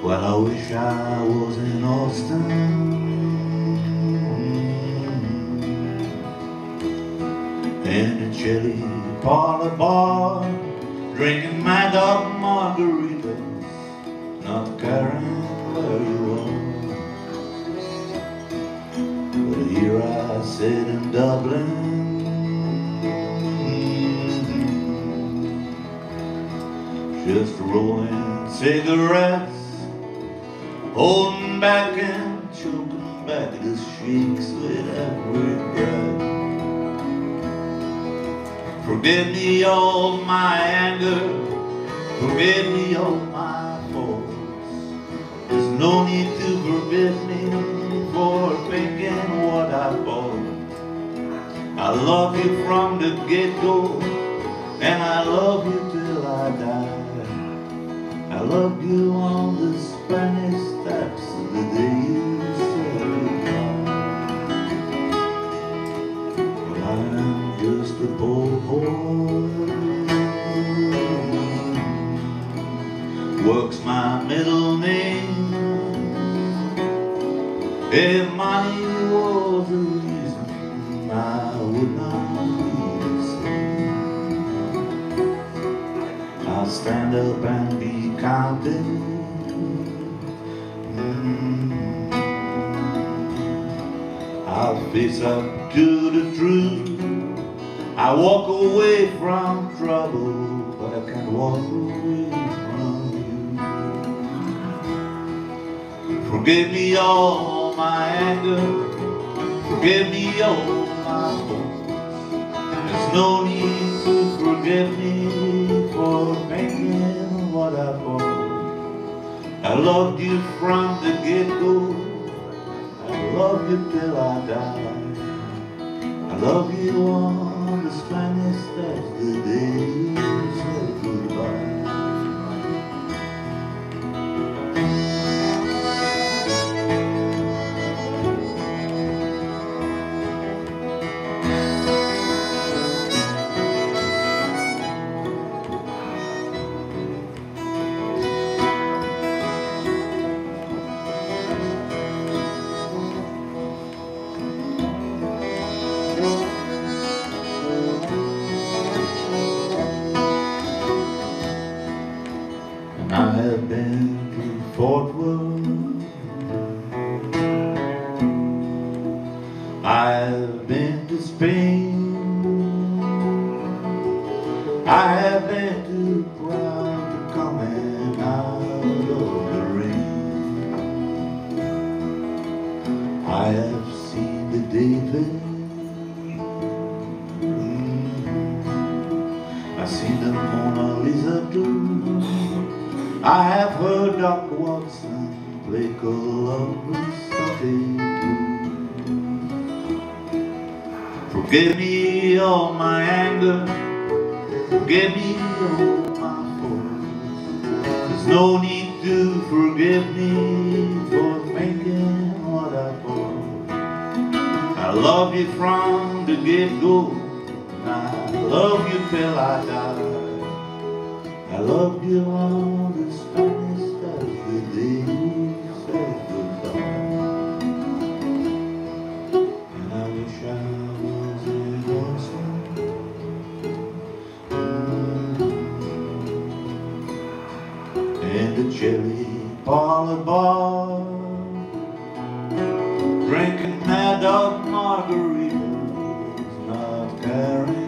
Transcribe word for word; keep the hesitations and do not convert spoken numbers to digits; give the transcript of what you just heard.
Well, I wish I was in Austin, in a chilly parlor bar, drinking Mad Dog margaritas, not caring where you are. But here I sit in Dublin, just rolling cigarettes, holding back and choking back the shakes with every breath. Forgive me all my anger, forgive me all my faults. There's no need to forgive me for thinking what I thought. I love you from the get-go, and I love you till I die. I loved you on the Spanish steps the day you said goodbye. But I'm just a poor boy, work's my middle name. If money was the reason, I would not be the same. I'll stand up and be counted. Mm-hmm. I'll face up to the truth. I walk away from trouble, but I can't walk away from you. Forgive me all my anger, forgive me all my faults. There's no need to forgive me for making what I thought. I loved you from the get-go, I love you till I die. I love you on the Spanish steps the day you said goodbye. I have been to Fort Worth, I have been to Spain, I have been to Prague, to coming out of the rain. I have seen the David, mm-hmm. I've seen the Mona Lisa too. I have heard Doctor Watson play Columbus Sunday blues. Forgive me all my anger, forgive me all my faults. There's no need to forgive me for thinking what I thought. I love you from the get-go, and I love you till I die. I loved you on the Spanish steps the day you said goodbye. And I wish I was in Austin, mm-hmm. in the chilly parlor bar, drinking Mad Dog margaritas, not caring